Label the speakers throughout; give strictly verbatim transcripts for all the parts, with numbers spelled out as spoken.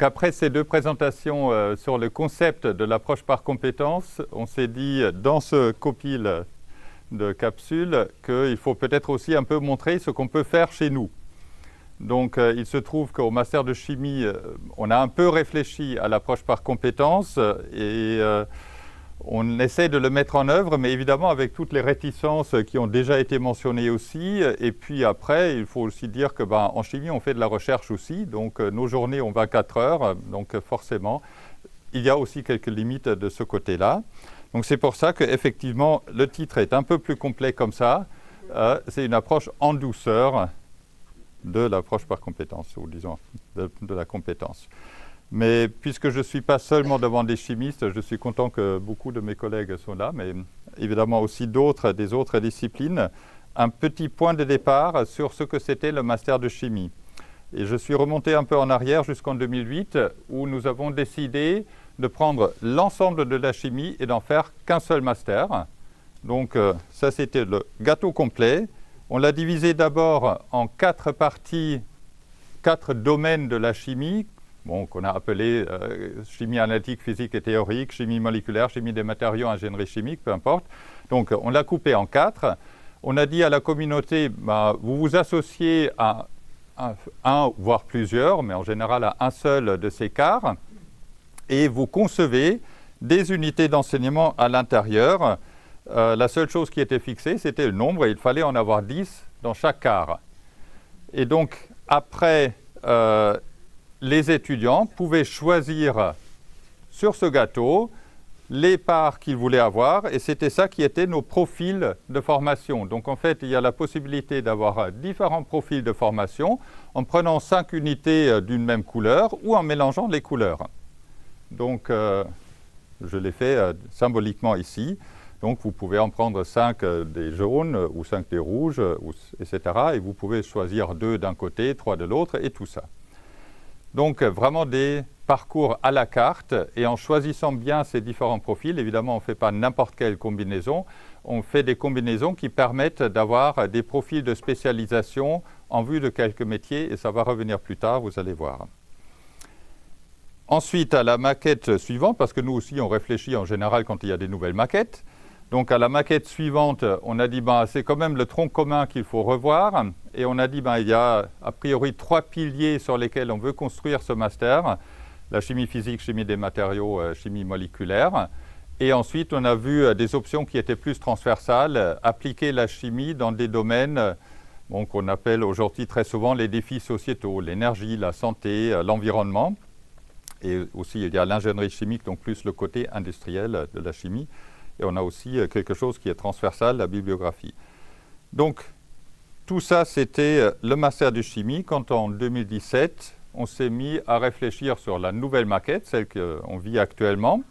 Speaker 1: Donc après ces deux présentations euh, sur le concept de l'approche par compétences, on s'est dit dans ce copil de capsules qu'il faut peut-être aussi un peu montrer ce qu'on peut faire chez nous. Donc euh, il se trouve qu'au master de chimie, euh, on a un peu réfléchi à l'approche par compétences et euh, on essaie de le mettre en œuvre, mais évidemment avec toutes les réticences qui ont déjà été mentionnées aussi. Et puis après, il faut aussi dire que ben, en chimie, on fait de la recherche aussi. Donc euh, nos journées ont vingt-quatre heures, donc euh, forcément, il y a aussi quelques limites de ce côté-là. Donc c'est pour ça qu'effectivement, le titre est un peu plus complet comme ça. Euh, c'est une approche en douceur de l'approche par compétence, ou disons de, de la compétence. Mais puisque je ne suis pas seulement devant des chimistes, je suis content que beaucoup de mes collègues sont là, mais évidemment aussi d'autres, des autres disciplines. Un petit point de départ sur ce que c'était le master de chimie. Et je suis remonté un peu en arrière jusqu'en deux mille huit, où nous avons décidé de prendre l'ensemble de la chimie et d'en faire qu'un seul master. Donc euh, ça, c'était le gâteau complet. On l'a divisé d'abord en quatre parties, quatre domaines de la chimie, bon, qu'on a appelé euh, chimie analytique, physique et théorique, chimie moléculaire, chimie des matériaux, ingénierie chimique, peu importe. Donc on l'a coupé en quatre. On a dit à la communauté, bah, vous vous associez à un, un, voire plusieurs, mais en général à un seul de ces quarts, et vous concevez des unités d'enseignement à l'intérieur. Euh, la seule chose qui était fixée, c'était le nombre, et il fallait en avoir dix dans chaque quart. Et donc, après, euh, les étudiants pouvaient choisir sur ce gâteau les parts qu'ils voulaient avoir, et c'était ça qui était nos profils de formation. Donc, en fait, il y a la possibilité d'avoir différents profils de formation en prenant cinq unités d'une même couleur ou en mélangeant les couleurs. Donc, euh, je l'ai fait euh, symboliquement ici. Donc, vous pouvez en prendre cinq des jaunes ou cinq des rouges, et cetera. Et vous pouvez choisir deux d'un côté, trois de l'autre, et tout ça. Donc, vraiment des parcours à la carte. Et en choisissant bien ces différents profils, évidemment, on ne fait pas n'importe quelle combinaison. On fait des combinaisons qui permettent d'avoir des profils de spécialisation en vue de quelques métiers. Et ça va revenir plus tard, vous allez voir. Ensuite, à la maquette suivante, parce que nous aussi, on réfléchit en général quand il y a des nouvelles maquettes. Donc à la maquette suivante, on a dit ben, c'est quand même le tronc commun qu'il faut revoir. Et on a dit ben, il y a a priori trois piliers sur lesquels on veut construire ce master. La chimie physique, chimie des matériaux, euh, chimie moléculaire. Et ensuite, on a vu euh, des options qui étaient plus transversales, euh, appliquer la chimie dans des domaines euh, bon, qu'on appelle aujourd'hui très souvent les défis sociétaux, l'énergie, la santé, euh, l'environnement. Et aussi, il y a l'ingénierie chimique, donc plus le côté industriel de la chimie. Et on a aussi quelque chose qui est transversal, la bibliographie. Donc, tout ça, c'était le master de chimie. Quand en deux mille dix-sept, on s'est mis à réfléchir sur la nouvelle maquette, celle qu'on vit actuellement.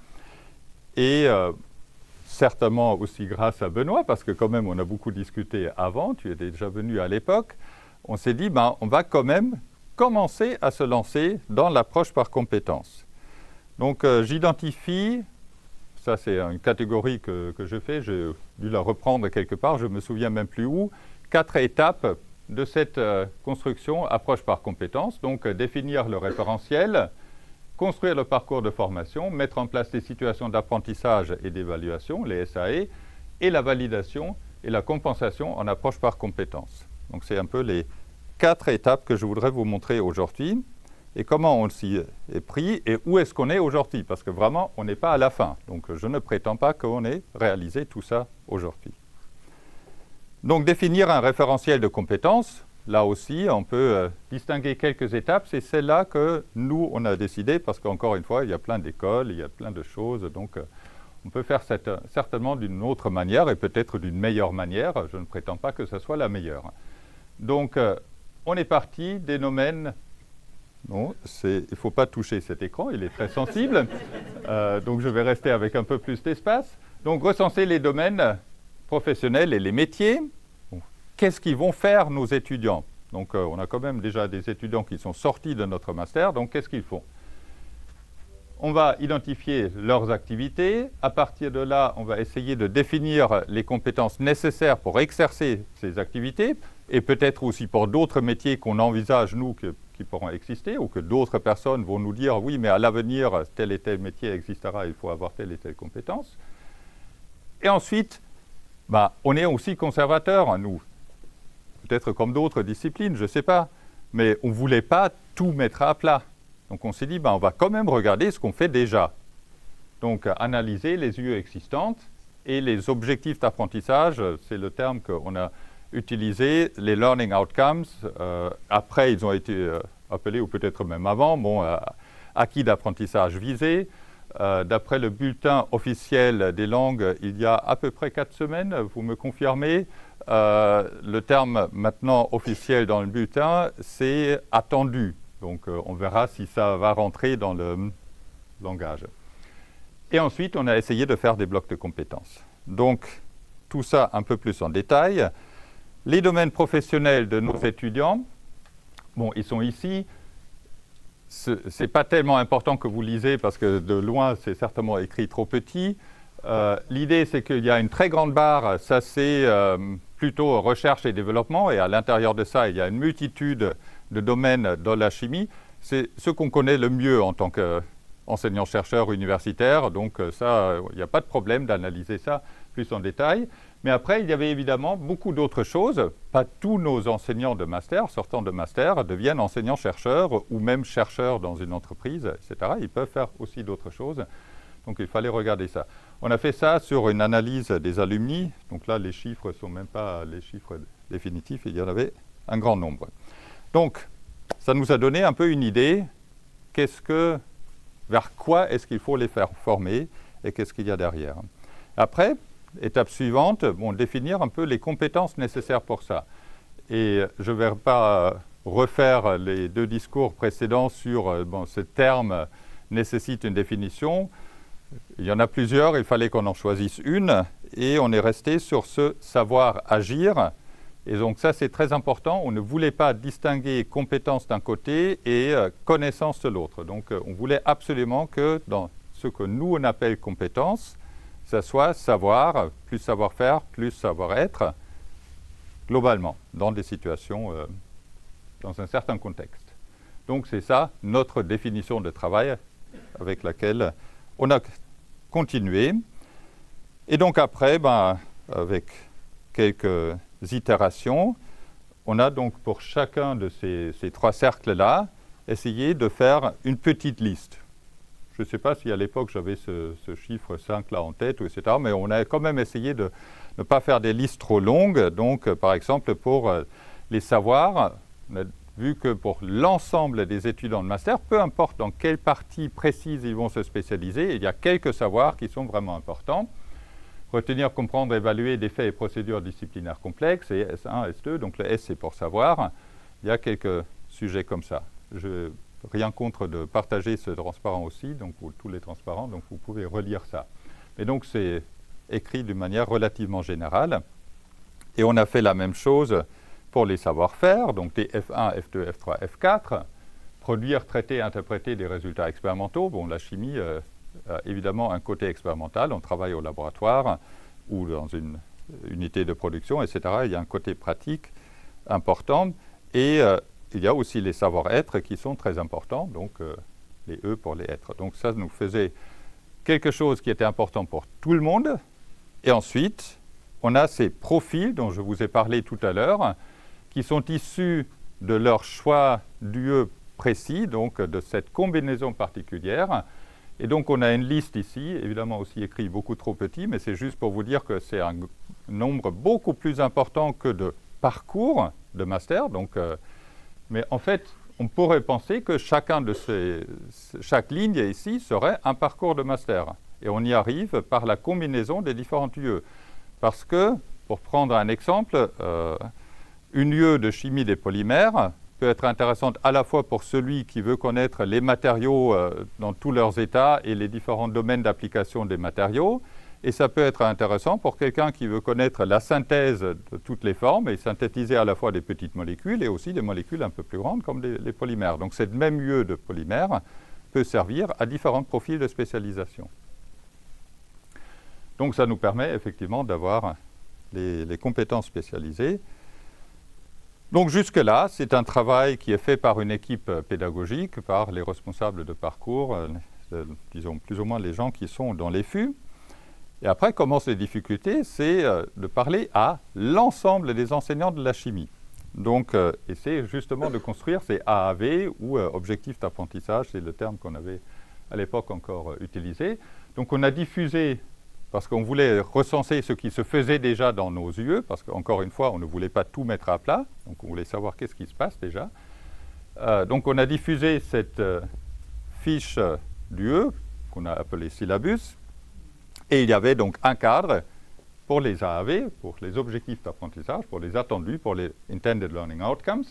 Speaker 1: Et euh, certainement aussi grâce à Benoît, parce que quand même, on a beaucoup discuté avant, tu étais déjà venu à l'époque. On s'est dit, ben, on va quand même commencer à se lancer dans l'approche par compétences. Donc, euh, j'identifie... Ça, c'est une catégorie que, que je fais. J'ai dû la reprendre quelque part, je ne me souviens même plus où. Quatre étapes de cette euh, construction approche par compétences. Donc, euh, définir le référentiel, construire le parcours de formation, mettre en place des situations d'apprentissage et d'évaluation, les S A E, et la validation et la compensation en approche par compétences. Donc, c'est un peu les quatre étapes que je voudrais vous montrer aujourd'hui. Et comment on s'y est pris et où est-ce qu'on est aujourd'hui, parce que vraiment, on n'est pas à la fin. Donc, je ne prétends pas qu'on ait réalisé tout ça aujourd'hui. Donc, définir un référentiel de compétences, là aussi, on peut euh, distinguer quelques étapes. C'est celle-là que nous, on a décidé, parce qu'encore une fois, il y a plein d'écoles, il y a plein de choses. Donc, euh, on peut faire cette, certainement d'une autre manière et peut-être d'une meilleure manière. Je ne prétends pas que ce soit la meilleure. Donc, euh, on est parti des domaines... Non, il ne faut pas toucher cet écran, il est très sensible. Euh, donc je vais rester avec un peu plus d'espace. Donc recenser les domaines professionnels et les métiers. Bon, qu'est-ce qu'ils vont faire nos étudiants? Donc euh, on a quand même déjà des étudiants qui sont sortis de notre master, donc qu'est-ce qu'ils font? On va identifier leurs activités. À partir de là, on va essayer de définir les compétences nécessaires pour exercer ces activités et peut-être aussi pour d'autres métiers qu'on envisage, nous, que, qui qui pourront exister, ou que d'autres personnes vont nous dire, oui, mais à l'avenir, tel et tel métier existera, il faut avoir telle et telle compétence. Et ensuite, bah, on est aussi conservateurs, nous. Peut-être comme d'autres disciplines, je ne sais pas. Mais on ne voulait pas tout mettre à plat. Donc on s'est dit, bah, on va quand même regarder ce qu'on fait déjà. Donc analyser les U E existantes et les objectifs d'apprentissage, c'est le terme qu'on a utilisé, les Learning Outcomes. Euh, après, ils ont été euh, appelés, ou peut-être même avant, bon, euh, acquis d'apprentissage visé. Euh, D'après le bulletin officiel des langues, il y a à peu près quatre semaines, vous me confirmez, euh, le terme maintenant officiel dans le bulletin, c'est attendu. Donc euh, on verra si ça va rentrer dans le langage. Et ensuite, on a essayé de faire des blocs de compétences. Donc tout ça un peu plus en détail. Les domaines professionnels de nos étudiants, bon, ils sont ici. Ce n'est pas tellement important que vous lisez parce que de loin, c'est certainement écrit trop petit. Euh, L'idée, c'est qu'il y a une très grande barre, ça c'est euh, plutôt recherche et développement, et à l'intérieur de ça, il y a une multitude de domaines dans la chimie. C'est ce qu'on connaît le mieux en tant qu'enseignant-chercheur universitaire, donc ça, il n'y a pas de problème d'analyser ça plus en détail. Mais après, il y avait évidemment beaucoup d'autres choses. Pas tous nos enseignants de master, sortant de master, deviennent enseignants-chercheurs ou même chercheurs dans une entreprise, et cetera. Ils peuvent faire aussi d'autres choses. Donc il fallait regarder ça. On a fait ça sur une analyse des alumni. Donc là, les chiffres ne sont même pas les chiffres définitifs. Il y en avait un grand nombre. Donc, ça nous a donné un peu une idée. Qu'est-ce que, vers quoi est-ce qu'il faut les faire former et qu'est-ce qu'il y a derrière. Après, étape suivante, bon, définir un peu les compétences nécessaires pour ça. Et je ne vais pas refaire les deux discours précédents sur bon, ce terme nécessite une définition. Il y en a plusieurs, il fallait qu'on en choisisse une, et on est resté sur ce savoir agir. Et donc ça, c'est très important. On ne voulait pas distinguer compétences d'un côté et euh, connaissance de l'autre. Donc euh, on voulait absolument que dans ce que nous on appelle compétences, ça soit savoir, plus savoir-faire, plus savoir-être, globalement, dans des situations, euh, dans un certain contexte. Donc c'est ça, notre définition de travail avec laquelle on a continué. Et donc après, ben, avec quelques itérations, on a donc pour chacun de ces, ces trois cercles-là, essayé de faire une petite liste. Je ne sais pas si à l'époque j'avais ce, ce chiffre cinq là en tête, et cetera, mais on a quand même essayé de ne pas faire des listes trop longues. Donc, euh, par exemple, pour euh, les savoirs, on a vu que pour l'ensemble des étudiants de master, peu importe dans quelle partie précise ils vont se spécialiser, il y a quelques savoirs qui sont vraiment importants. Retenir, comprendre, évaluer des faits et procédures disciplinaires complexes, et S un, S deux, donc le S c'est pour savoir. Il y a quelques sujets comme ça. Je rien contre de partager ce transparent aussi, donc pour tous les transparents, donc vous pouvez relire ça. Mais donc c'est écrit d'une manière relativement générale. Et on a fait la même chose pour les savoir-faire, donc des F un, F deux, F trois, F quatre. Produire, traiter, interpréter des résultats expérimentaux. Bon, la chimie euh, a évidemment un côté expérimental, on travaille au laboratoire ou dans une unité de production, et cetera. Il y a un côté pratique important. Et euh, il y a aussi les savoir-être qui sont très importants, donc euh, les E pour les être. Donc ça nous faisait quelque chose qui était important pour tout le monde. Et ensuite, on a ces profils dont je vous ai parlé tout à l'heure, qui sont issus de leur choix d'U E précis, donc de cette combinaison particulière. Et donc on a une liste ici, évidemment aussi écrit beaucoup trop petit, mais c'est juste pour vous dire que c'est un nombre beaucoup plus important que de parcours de master. Donc, euh, mais en fait, on pourrait penser que chacun de ces, chaque ligne ici serait un parcours de master. Et on y arrive par la combinaison des différentes U E. Parce que, pour prendre un exemple, euh, une U E de chimie des polymères peut être intéressante à la fois pour celui qui veut connaître les matériaux euh, dans tous leurs états et les différents domaines d'application des matériaux, et ça peut être intéressant pour quelqu'un qui veut connaître la synthèse de toutes les formes et synthétiser à la fois des petites molécules et aussi des molécules un peu plus grandes comme les, les polymères. Donc cette même U E de polymères peut servir à différents profils de spécialisation. Donc ça nous permet effectivement d'avoir les, les compétences spécialisées. Donc jusque-là, c'est un travail qui est fait par une équipe pédagogique, par les responsables de parcours, euh, euh, disons plus ou moins les gens qui sont dans les F U. Et après commencent les difficultés, c'est euh, de parler à l'ensemble des enseignants de la chimie. Donc, euh, et c'est justement de construire ces A A V ou euh, objectifs d'apprentissage, c'est le terme qu'on avait à l'époque encore euh, utilisé. Donc on a diffusé, parce qu'on voulait recenser ce qui se faisait déjà dans nos U E, parce qu'encore une fois, on ne voulait pas tout mettre à plat, donc on voulait savoir qu'est-ce qui se passe déjà. Euh, donc on a diffusé cette euh, fiche euh, d'U E, qu'on a appelée syllabus, et il y avait donc un cadre pour les A A V, pour les objectifs d'apprentissage, pour les attendus, pour les Intended Learning Outcomes,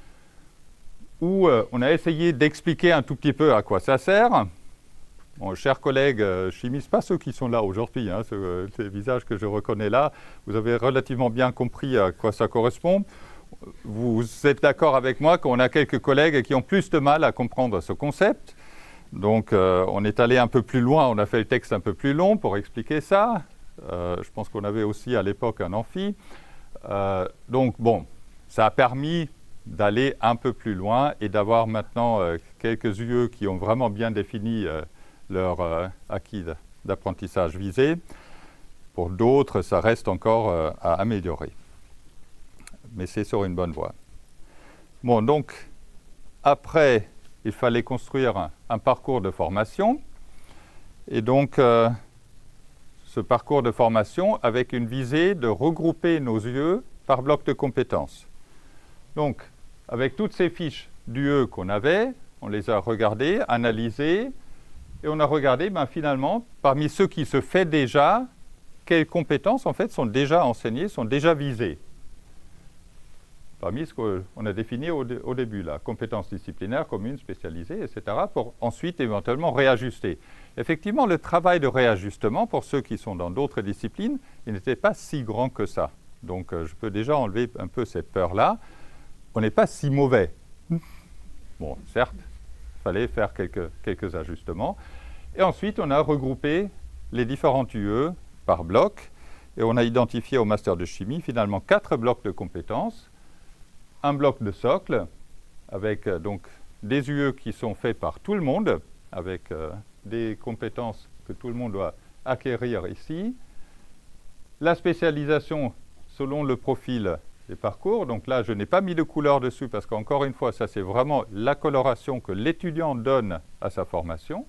Speaker 1: où euh, on a essayé d'expliquer un tout petit peu à quoi ça sert. Bon, chers collègues euh, chimistes, pas ceux qui sont là aujourd'hui, hein, ce, euh, ces visages que je reconnais là, vous avez relativement bien compris à quoi ça correspond. Vous êtes d'accord avec moi qu'on a quelques collègues qui ont plus de mal à comprendre ce concept. Donc euh, on est allé un peu plus loin, on a fait le texte un peu plus long pour expliquer ça. Euh, je pense qu'on avait aussi à l'époque un amphi. Euh, donc bon, ça a permis d'aller un peu plus loin et d'avoir maintenant euh, quelques U E qui ont vraiment bien défini euh, leur euh, acquis d'apprentissage visé. Pour d'autres, ça reste encore euh, à améliorer. Mais c'est sur une bonne voie. Bon, donc, après, il fallait construire un, un parcours de formation. Et donc, euh, ce parcours de formation avec une visée de regrouper nos U E par bloc de compétences. Donc, avec toutes ces fiches d'U E qu'on avait, on les a regardées, analysées, et on a regardé, ben, finalement, parmi ceux qui se fait déjà, quelles compétences, en fait, sont déjà enseignées, sont déjà visées. Parmi ce qu'on a défini au, dé au début, là, compétences disciplinaires, communes, spécialisées, et cetera, pour ensuite éventuellement réajuster. Effectivement, le travail de réajustement, pour ceux qui sont dans d'autres disciplines, il n'était pas si grand que ça. Donc, euh, je peux déjà enlever un peu cette peur-là. On n'est pas si mauvais. Bon, certes, il fallait faire quelques, quelques ajustements. Et ensuite, on a regroupé les différentes U E par bloc, et on a identifié au master de chimie, finalement, quatre blocs de compétences. Un bloc de socle, avec euh, donc des U E qui sont faits par tout le monde, avec euh, des compétences que tout le monde doit acquérir ici. La spécialisation selon le profil des parcours. Donc là, je n'ai pas mis de couleur dessus parce qu'encore une fois, ça c'est vraiment la coloration que l'étudiant donne à sa formation.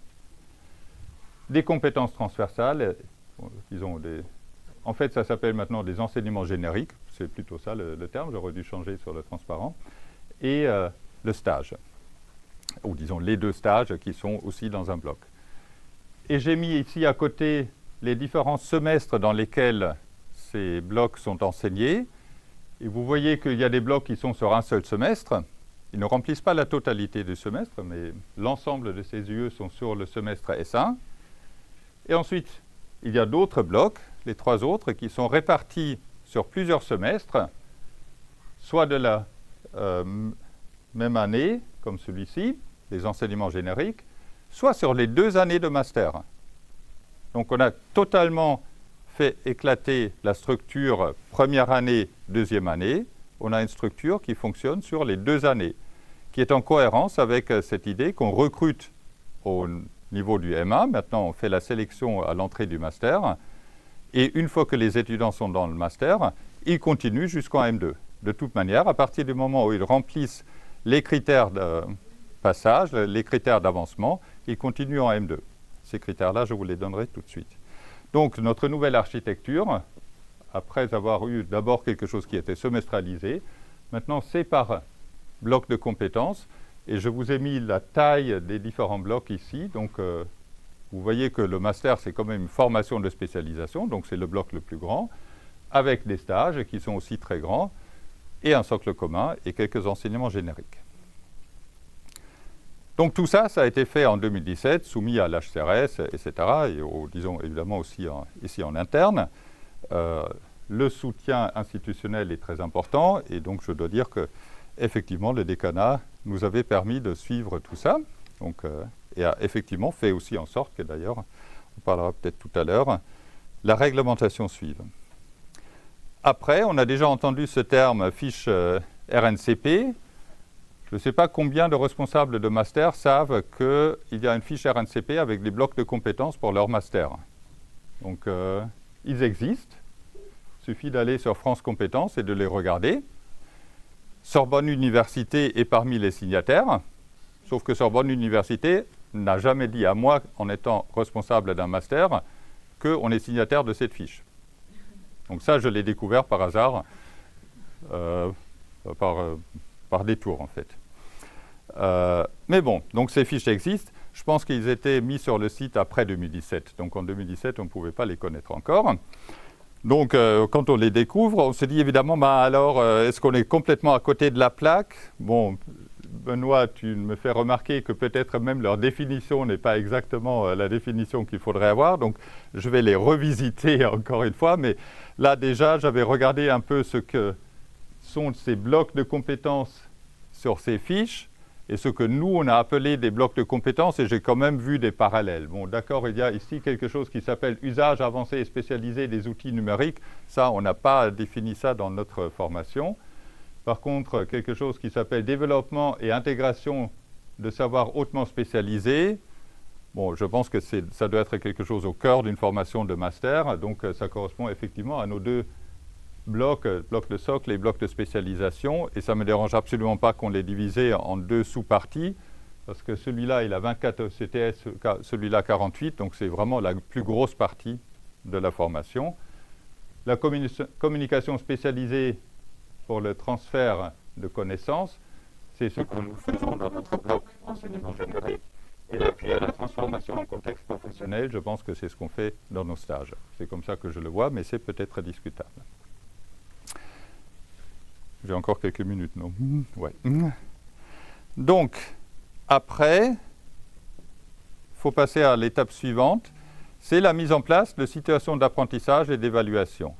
Speaker 1: Des compétences transversales, disons des... En fait, ça s'appelle maintenant des enseignements génériques, c'est plutôt ça le, le terme, j'aurais dû changer sur le transparent, et euh, le stage, ou disons les deux stages qui sont aussi dans un bloc. Et j'ai mis ici à côté les différents semestres dans lesquels ces blocs sont enseignés, et vous voyez qu'il y a des blocs qui sont sur un seul semestre. Ils ne remplissent pas la totalité du semestre, mais l'ensemble de ces U E sont sur le semestre S un. Et ensuite, il y a d'autres blocs, les trois autres, qui sont répartis sur plusieurs semestres, soit de la euh, même année, comme celui-ci, les enseignements génériques, soit sur les deux années de master. Donc on a totalement fait éclater la structure première année, deuxième année. On a une structure qui fonctionne sur les deux années, qui est en cohérence avec euh, cette idée qu'on recrute au niveau du M un. Maintenant, on fait la sélection à l'entrée du master. Et une fois que les étudiants sont dans le master, ils continuent jusqu'en M deux. De toute manière, à partir du moment où ils remplissent les critères de passage, les critères d'avancement, ils continuent en M deux. Ces critères-là, je vous les donnerai tout de suite. Donc, notre nouvelle architecture, après avoir eu d'abord quelque chose qui était semestralisé, maintenant c'est par bloc de compétences. Et je vous ai mis la taille des différents blocs ici. Donc, euh, vous voyez que le master, c'est quand même une formation de spécialisation, donc c'est le bloc le plus grand, avec des stages qui sont aussi très grands, et un socle commun, et quelques enseignements génériques. Donc tout ça, ça a été fait en deux mille dix-sept, soumis à l'H C R S, et cetera, et au, disons évidemment aussi en, ici en interne. Euh, le soutien institutionnel est très important, et donc je dois dire que effectivement, le décanat nous avait permis de suivre tout ça, donc, euh, et a effectivement fait aussi en sorte que, d'ailleurs, on parlera peut-être tout à l'heure, la réglementation suive. Après, on a déjà entendu ce terme fiche euh, R N C P. Je ne sais pas combien de responsables de master savent qu'il y a une fiche R N C P avec des blocs de compétences pour leur master. Donc, euh, ils existent. Il suffit d'aller sur France Compétences et de les regarder. Sorbonne Université est parmi les signataires, sauf que Sorbonne Université n'a jamais dit à moi, en étant responsable d'un master, qu'on est signataire de cette fiche. Donc ça, je l'ai découvert par hasard, euh, par, euh, par détour en fait. Euh, mais bon, donc ces fiches existent. Je pense qu'ils étaient mis sur le site après deux mille dix-sept. Donc en deux mille dix-sept, on ne pouvait pas les connaître encore. Donc euh, quand on les découvre, on se dit évidemment, bah, alors, euh, est-ce qu'on est complètement à côté de la plaque? Bon, Benoît, tu me fais remarquer que peut-être même leur définition n'est pas exactement euh, la définition qu'il faudrait avoir. Donc je vais les revisiter encore une fois. Mais là déjà, j'avais regardé un peu ce que sont ces blocs de compétences sur ces fiches. Et ce que nous, on a appelé des blocs de compétences, et j'ai quand même vu des parallèles. Bon, d'accord, il y a ici quelque chose qui s'appelle usage avancé et spécialisé des outils numériques. Ça, on n'a pas défini ça dans notre formation. Par contre, quelque chose qui s'appelle développement et intégration de savoirs hautement spécialisés. Bon, je pense que ça doit être quelque chose au cœur d'une formation de master. Donc, ça correspond effectivement à nos deux blocs, blocs de socle et blocs de spécialisation, et ça ne me dérange absolument pas qu'on les divisait en deux sous-parties, parce que celui-là, il a vingt-quatre C T S, celui-là quarante-huit, donc c'est vraiment la plus grosse partie de la formation. La communi communication spécialisée pour le transfert de connaissances, c'est ce que nous faisons dans notre bloc enseignement générique. Et puis à la transformation en contexte professionnel, je pense que c'est ce qu'on fait dans nos stages. C'est comme ça que je le vois, mais c'est peut-être discutable. J'ai encore quelques minutes, non? Ouais. Donc, après, il faut passer à l'étape suivante, c'est la mise en place de situations d'apprentissage et d'évaluation.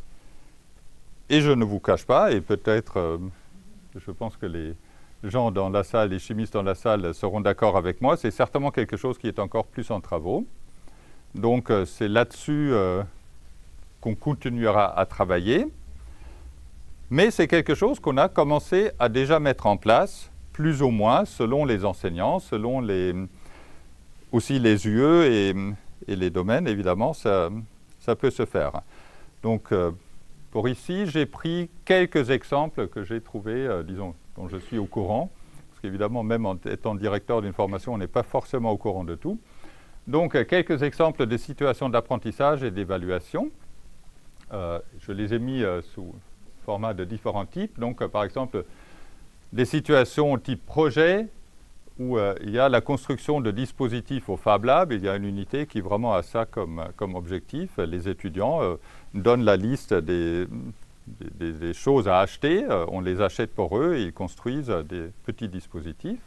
Speaker 1: Et je ne vous cache pas, et peut-être, euh, je pense que les gens dans la salle, les chimistes dans la salle seront d'accord avec moi, c'est certainement quelque chose qui est encore plus en travaux. Donc, euh, c'est là-dessus euh, qu'on continuera à travailler. Mais c'est quelque chose qu'on a commencé à déjà mettre en place, plus ou moins, selon les enseignants, selon les, aussi les U E et, et les domaines, évidemment, ça, ça peut se faire. Donc, euh, pour ici, j'ai pris quelques exemples que j'ai trouvés, euh, disons, dont je suis au courant, parce qu'évidemment, même en étant directeur d'une formation, on n'est pas forcément au courant de tout. Donc, euh, quelques exemples de situations d'apprentissage et d'évaluation. Euh, je les ai mis euh, sous format de différents types. Donc, euh, par exemple, des situations type projet, où euh, il y a la construction de dispositifs au Fab Lab. Il y a une unité qui vraiment a ça comme, comme objectif. Les étudiants euh, donnent la liste des, des, des choses à acheter. Euh, on les achète pour eux et ils construisent des petits dispositifs.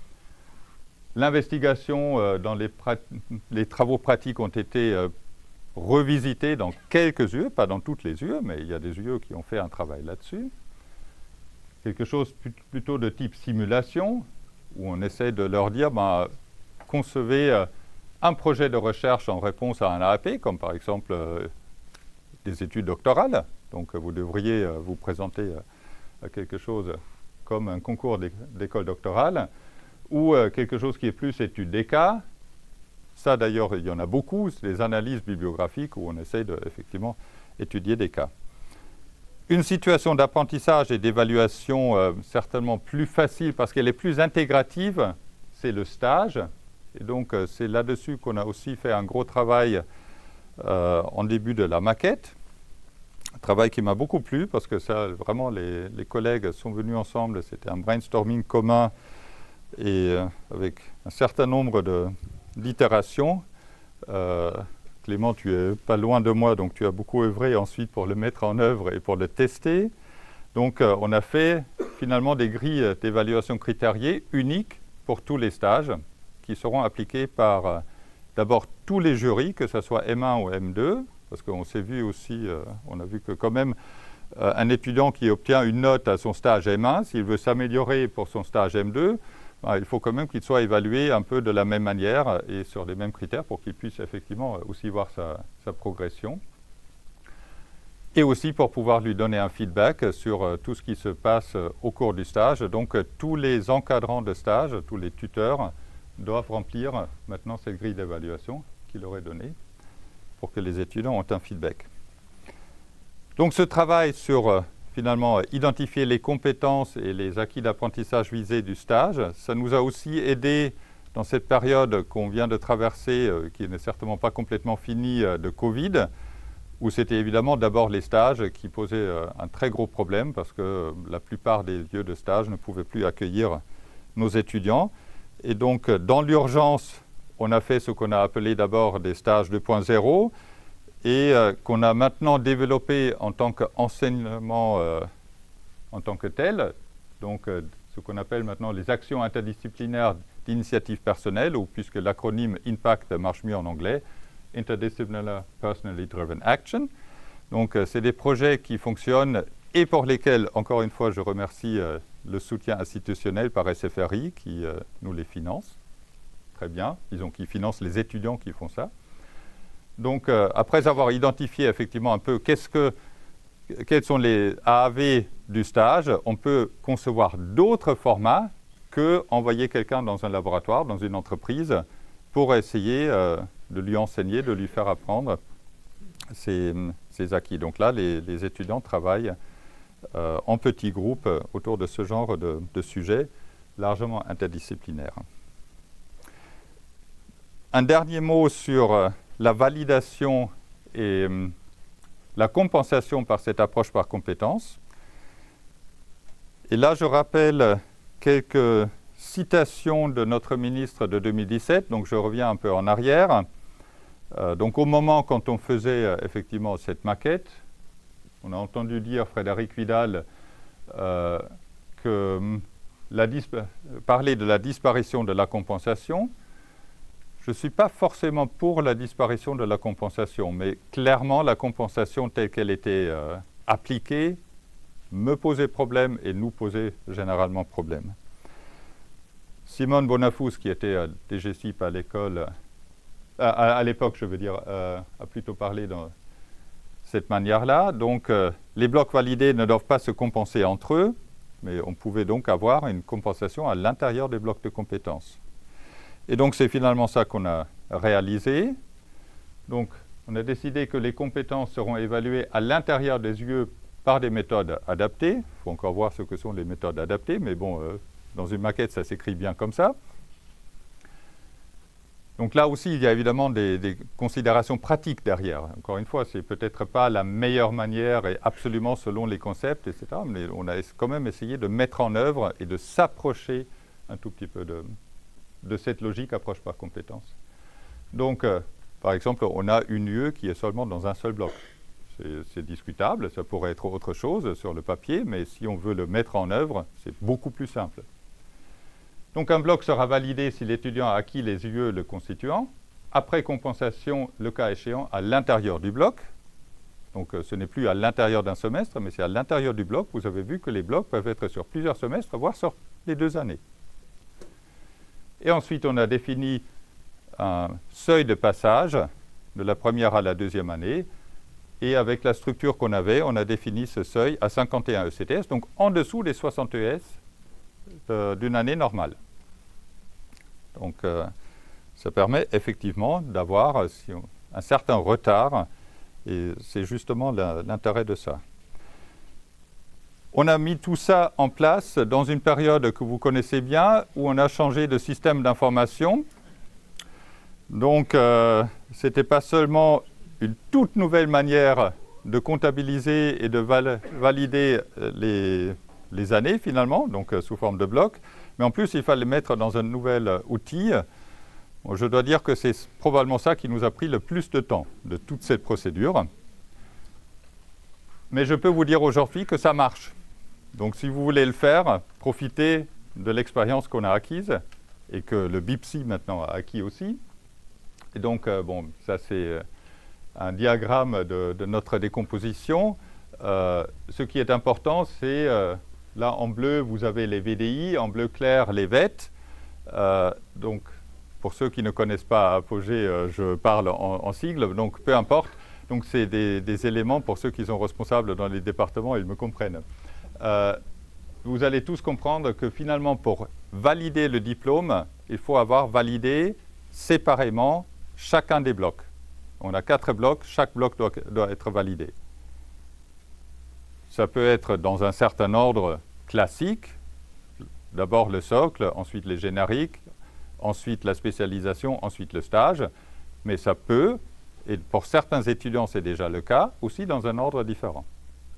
Speaker 1: L'investigation euh, dans les, les travaux pratiques ont été euh, revisité dans quelques U E, pas dans toutes les U E, mais il y a des U E qui ont fait un travail là-dessus. Quelque chose plutôt de type simulation, où on essaie de leur dire, ben, concevez euh, un projet de recherche en réponse à un A A P, comme par exemple euh, des études doctorales. Donc vous devriez euh, vous présenter euh, à quelque chose comme un concours d'école doctorale, ou euh, quelque chose qui est plus étude des cas. Ça, d'ailleurs, il y en a beaucoup, c'est des analyses bibliographiques où on essaie de, effectivement, étudier des cas. Une situation d'apprentissage et d'évaluation euh, certainement plus facile parce qu'elle est plus intégrative, c'est le stage. Et donc, euh, c'est là-dessus qu'on a aussi fait un gros travail euh, en début de la maquette. Un travail qui m'a beaucoup plu parce que ça, vraiment, les, les collègues sont venus ensemble. C'était un brainstorming commun et euh, avec un certain nombre de d'itération. Euh, Clément, tu es pas loin de moi, donc tu as beaucoup œuvré ensuite pour le mettre en œuvre et pour le tester. Donc, euh, on a fait finalement des grilles d'évaluation critériées uniques pour tous les stages qui seront appliqués par euh, d'abord tous les jurys, que ce soit M un ou M deux, parce qu'on s'est vu aussi, euh, on a vu que quand même euh, un étudiant qui obtient une note à son stage M un, s'il veut s'améliorer pour son stage M deux, il faut quand même qu'il soit évalué un peu de la même manière et sur les mêmes critères pour qu'il puisse effectivement aussi voir sa, sa progression. et aussi pour pouvoir lui donner un feedback sur euh, tout ce qui se passe euh, au cours du stage. Donc euh, tous les encadrants de stage, tous les tuteurs, doivent remplir maintenant cette grille d'évaluation qu'il leur est donnée pour que les étudiants ont un feedback. Donc ce travail sur euh, finalement identifier les compétences et les acquis d'apprentissage visés du stage, ça nous a aussi aidé dans cette période qu'on vient de traverser, euh, qui n'est certainement pas complètement finie, euh, de Covid, où c'était évidemment d'abord les stages qui posaient euh, un très gros problème parce que euh, la plupart des lieux de stage ne pouvaient plus accueillir nos étudiants. Et donc, euh, dans l'urgence, on a fait ce qu'on a appelé d'abord des stages deux point zéro et euh, qu'on a maintenant développé en tant qu'enseignement euh, en tant que tel, donc euh, ce qu'on appelle maintenant les actions interdisciplinaires d'initiative personnelle, ou puisque l'acronyme IMPACT marche mieux en anglais, Interdisciplinary Personally Driven Action. Donc euh, c'est des projets qui fonctionnent et pour lesquels, encore une fois, je remercie euh, le soutien institutionnel par S F R I qui euh, nous les finance. Très bien, disons qu'ils financent les étudiants qui font ça. Donc euh, après avoir identifié effectivement un peu qu'est-ce que, quels sont les A A V du stage, on peut concevoir d'autres formats que envoyer quelqu'un dans un laboratoire, dans une entreprise, pour essayer euh, de lui enseigner, de lui faire apprendre ses, ses acquis. Donc là, les, les étudiants travaillent euh, en petits groupes autour de ce genre de, de sujets largement interdisciplinaires. Un dernier mot sur euh, la validation et euh, la compensation par cette approche par compétences. Et là, je rappelle quelques citations de notre ministre de deux mille dix-sept, donc je reviens un peu en arrière. Euh, donc au moment quand on faisait euh, effectivement cette maquette, on a entendu dire Frédérique Vidal euh, que hum, la parler de la disparition de la compensation. Je ne suis pas forcément pour la disparition de la compensation, mais clairement la compensation telle qu'elle était euh, appliquée me posait problème et nous posait généralement problème. Simone Bonafous, qui était à D G C I P à l'école, euh, à, à l'époque, je veux dire, euh, a plutôt parlé de cette manière-là. Donc, euh, les blocs validés ne doivent pas se compenser entre eux, mais on pouvait donc avoir une compensation à l'intérieur des blocs de compétences. Et donc, c'est finalement ça qu'on a réalisé. Donc, on a décidé que les compétences seront évaluées à l'intérieur des U E par des méthodes adaptées. Il faut encore voir ce que sont les méthodes adaptées, mais bon, euh, dans une maquette, ça s'écrit bien comme ça. Donc là aussi, il y a évidemment des, des considérations pratiques derrière. Encore une fois, ce n'est peut-être pas la meilleure manière et absolument selon les concepts, et cetera. Mais on a quand même essayé de mettre en œuvre et de s'approcher un tout petit peu de, de cette logique approche par compétence. Donc, euh, par exemple, on a une U E qui est seulement dans un seul bloc. C'est discutable, ça pourrait être autre chose sur le papier, mais si on veut le mettre en œuvre, c'est beaucoup plus simple. Donc un bloc sera validé si l'étudiant a acquis les U E le constituant, après compensation, le cas échéant, à l'intérieur du bloc. Donc euh, ce n'est plus à l'intérieur d'un semestre, mais c'est à l'intérieur du bloc. Vous avez vu que les blocs peuvent être sur plusieurs semestres, voire sur les deux années. Et ensuite, on a défini un seuil de passage de la première à la deuxième année. Et avec la structure qu'on avait, on a défini ce seuil à cinquante et un E C T S, donc en dessous des soixante E S euh, d'une année normale. Donc, euh, ça permet effectivement d'avoir euh, si un certain retard, et c'est justement l'intérêt de ça. On a mis tout ça en place dans une période que vous connaissez bien, où on a changé de système d'information. Donc, euh, ce n'était pas seulement une toute nouvelle manière de comptabiliser et de val valider les, les années, finalement, donc euh, sous forme de blocs. Mais en plus, il fallait mettre dans un nouvel euh, outil. Bon, je dois dire que c'est probablement ça qui nous a pris le plus de temps, de toute cette procédure. Mais je peux vous dire aujourd'hui que ça marche. Donc, si vous voulez le faire, profitez de l'expérience qu'on a acquise et que le B I P S I maintenant a acquis aussi. Et donc, euh, bon, ça c'est euh, un diagramme de, de notre décomposition. Euh, ce qui est important, c'est, euh, là en bleu, vous avez les V D I, en bleu clair, les V E T. Euh, donc, pour ceux qui ne connaissent pas Apogée, euh, je parle en, en sigle, donc peu importe. Donc c'est des, des éléments, pour ceux qui sont responsables dans les départements, ils me comprennent. Euh, vous allez tous comprendre que finalement, pour valider le diplôme, il faut avoir validé séparément chacun des blocs. On a quatre blocs, chaque bloc doit, doit être validé. Ça peut être dans un certain ordre classique, d'abord le socle, ensuite les génériques, ensuite la spécialisation, ensuite le stage, mais ça peut, et pour certains étudiants c'est déjà le cas, aussi dans un ordre différent.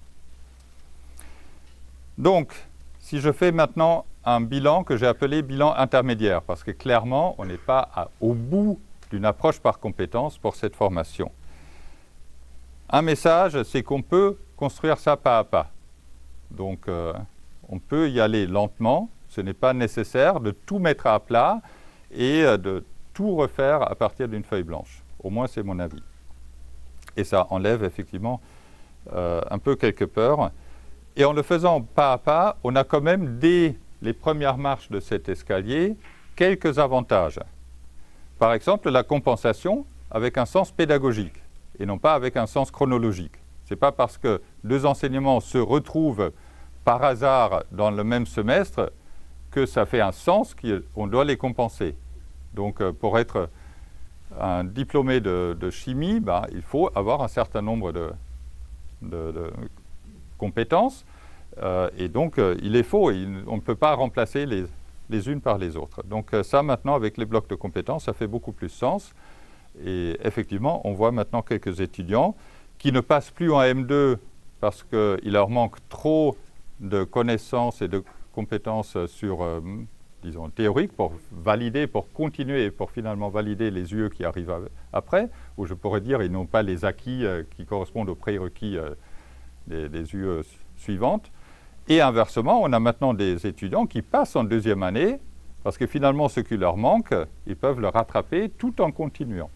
Speaker 1: Donc, si je fais maintenant un bilan que j'ai appelé bilan intermédiaire, parce que clairement, on n'est pas à, au bout d'une approche par compétence pour cette formation. Un message, c'est qu'on peut construire ça pas à pas. Donc, euh, on peut y aller lentement. Ce n'est pas nécessaire de tout mettre à plat et euh, de tout refaire à partir d'une feuille blanche. Au moins, c'est mon avis. Et ça enlève effectivement euh, un peu quelques peurs. Et en le faisant pas à pas, on a quand même, dès les premières marches de cet escalier, quelques avantages. Par exemple, la compensation avec un sens pédagogique et non pas avec un sens chronologique. Ce n'est pas parce que deux enseignements se retrouvent par hasard dans le même semestre que ça fait un sens qu'on doit les compenser. Donc, pour être un diplômé de, de chimie, ben, il faut avoir un certain nombre de, de, de compétences. Euh, et donc, euh, il est faux. Il, on ne peut pas remplacer les, les unes par les autres. Donc, euh, ça, maintenant, avec les blocs de compétences, ça fait beaucoup plus sens. Et effectivement, on voit maintenant quelques étudiants qui ne passent plus en M deux parce qu'il leur manque trop de connaissances et de compétences sur, euh, disons, théoriques pour valider, pour continuer et pour finalement valider les U E qui arrivent après, ou je pourrais dire ils n'ont pas les acquis euh, qui correspondent aux prérequis euh, des, des U E suivantes. Et inversement, on a maintenant des étudiants qui passent en deuxième année parce que finalement, ce qui leur manque, ils peuvent le rattraper tout en continuant.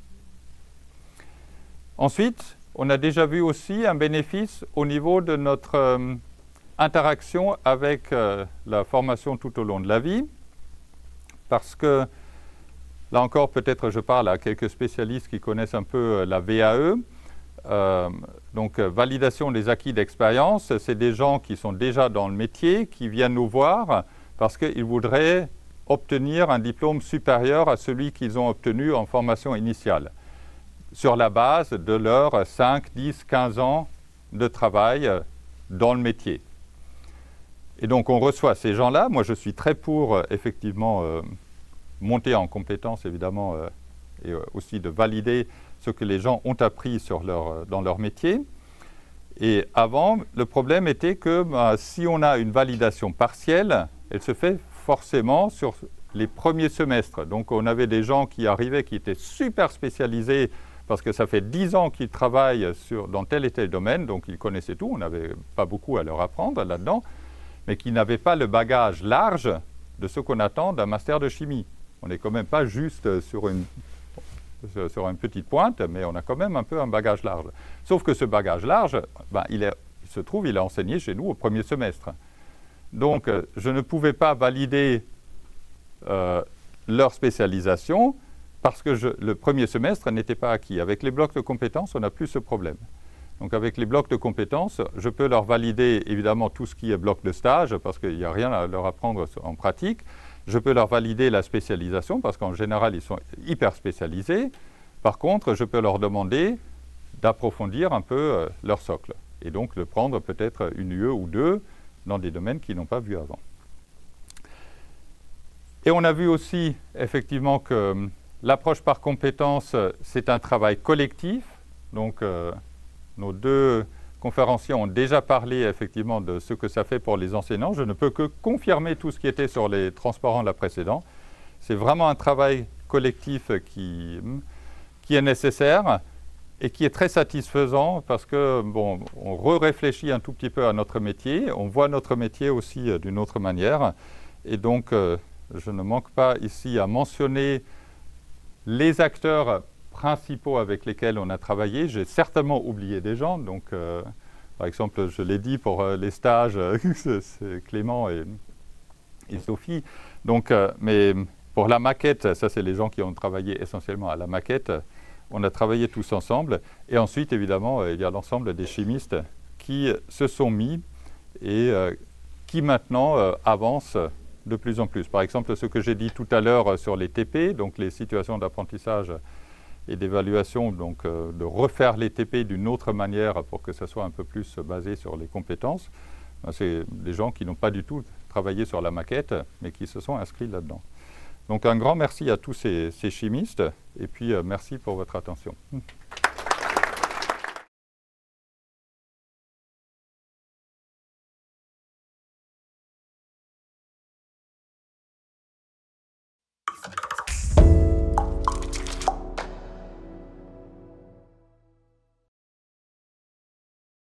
Speaker 1: Ensuite, on a déjà vu aussi un bénéfice au niveau de notre euh, interaction avec euh, la formation tout au long de la vie, parce que, là encore, peut-être je parle à quelques spécialistes qui connaissent un peu euh, la V A E, euh, donc euh, validation des acquis d'expérience, c'est des gens qui sont déjà dans le métier, qui viennent nous voir parce qu'ils voudraient obtenir un diplôme supérieur à celui qu'ils ont obtenu en formation initiale, sur la base de leurs cinq, dix, quinze ans de travail dans le métier. Et donc on reçoit ces gens-là. Moi je suis très pour euh, effectivement euh, monter en compétences évidemment euh, et euh, aussi de valider ce que les gens ont appris sur leur, euh, dans leur métier. Et avant, le problème était que bah, si on a une validation partielle, elle se fait forcément sur les premiers semestres. Donc on avait des gens qui arrivaient qui étaient super spécialisés parce que ça fait dix ans qu'ils travaillent sur, dans tel et tel domaine, donc ils connaissaient tout, on n'avait pas beaucoup à leur apprendre là-dedans, mais qui n'avaient pas le bagage large de ce qu'on attend d'un master de chimie. On n'est quand même pas juste sur une, sur une petite pointe, mais on a quand même un peu un bagage large. Sauf que ce bagage large, ben, il, est, il se trouve, il est enseigné chez nous au premier semestre. Donc, je ne pouvais pas valider euh, leur spécialisation parce que je, le premier semestre n'était pas acquis. Avec les blocs de compétences, on n'a plus ce problème. Donc avec les blocs de compétences, je peux leur valider évidemment tout ce qui est bloc de stage, parce qu'il n'y a rien à leur apprendre en pratique. Je peux leur valider la spécialisation, parce qu'en général, ils sont hyper spécialisés. Par contre, je peux leur demander d'approfondir un peu euh, leur socle, et donc de prendre peut-être une U E ou deux dans des domaines qu'ils n'ont pas vus avant. Et on a vu aussi effectivement que euh, l'approche par compétences, c'est un travail collectif. Donc, euh, nos deux conférenciers ont déjà parlé effectivement de ce que ça fait pour les enseignants. Je ne peux que confirmer tout ce qui était sur les transparents là précédents. C'est vraiment un travail collectif qui, qui est nécessaire et qui est très satisfaisant parce que, bon, on re-réfléchit un tout petit peu à notre métier, on voit notre métier aussi euh, d'une autre manière. Et donc, euh, je ne manque pas ici à mentionner les acteurs principaux avec lesquels on a travaillé. J'ai certainement oublié des gens, donc euh, par exemple, je l'ai dit pour euh, les stages, euh, c'est Clément et, et Sophie. Donc, euh, mais pour la maquette, ça c'est les gens qui ont travaillé essentiellement à la maquette. On a travaillé tous ensemble. Et ensuite, évidemment, il y a l'ensemble des chimistes qui se sont mis et euh, qui maintenant euh, avancent de plus en plus. Par exemple, ce que j'ai dit tout à l'heure sur les T P, donc les situations d'apprentissage et d'évaluation, donc euh, de refaire les T P d'une autre manière pour que ça soit un peu plus basé sur les compétences. C'est des gens qui n'ont pas du tout travaillé sur la maquette, mais qui se sont inscrits là-dedans. Donc un grand merci à tous ces, ces chimistes, et puis euh, merci pour votre attention.